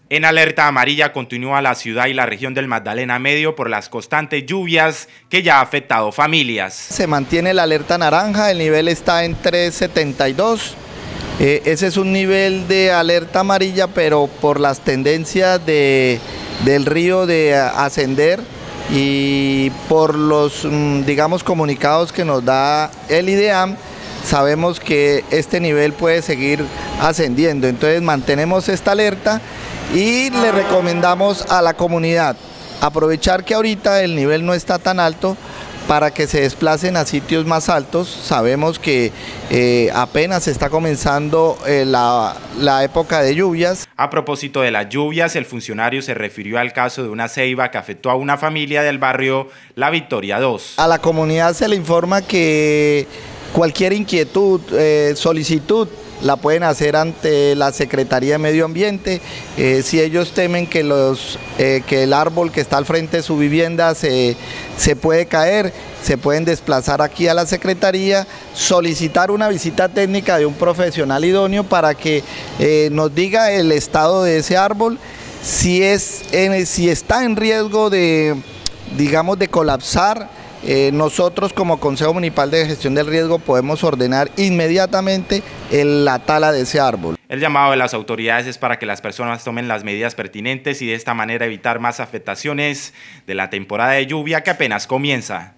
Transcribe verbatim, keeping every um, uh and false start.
En alerta amarilla continúa la ciudad y la región del Magdalena Medio por las constantes lluvias que ya ha afectado familias. Se mantiene la alerta naranja, el nivel está en tres setenta y dos. Eh, ese es un nivel de alerta amarilla, pero por las tendencias de, del río de ascender y por los, digamos, comunicados que nos da el IDEAM, sabemos que este nivel puede seguir ascendiendo. Entonces mantenemos esta alerta y le recomendamos a la comunidad aprovechar que ahorita el nivel no está tan alto para que se desplacen a sitios más altos. Sabemos que eh, apenas está comenzando eh, la, la época de lluvias. A propósito de las lluvias, el funcionario se refirió al caso de una ceiba que afectó a una familia del barrio La Victoria dos. A la comunidad se le informa que cualquier inquietud, eh, solicitud, la pueden hacer ante la Secretaría de Medio Ambiente. Eh, si ellos temen que, los, eh, que el árbol que está al frente de su vivienda se, se puede caer, se pueden desplazar aquí a la Secretaría, solicitar una visita técnica de un profesional idóneo para que eh, nos diga el estado de ese árbol, si, es, en, si está en riesgo de, digamos, de colapsar. Eh, nosotros como Consejo Municipal de Gestión del Riesgo podemos ordenar inmediatamente el, la tala de ese árbol. El llamado de las autoridades es para que las personas tomen las medidas pertinentes y de esta manera evitar más afectaciones de la temporada de lluvia que apenas comienza.